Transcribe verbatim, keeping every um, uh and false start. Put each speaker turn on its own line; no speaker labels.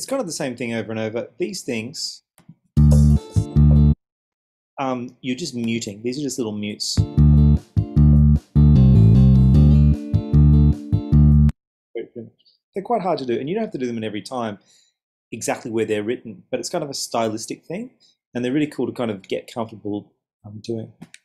it's kind of the same thing over and over. These things, um, you're just muting. These are just little mutes. They're quite hard to do, and you don't have to do them in every time exactly where they're written, but it's kind of a stylistic thing, and they're really cool to kind of get comfortable um, doing.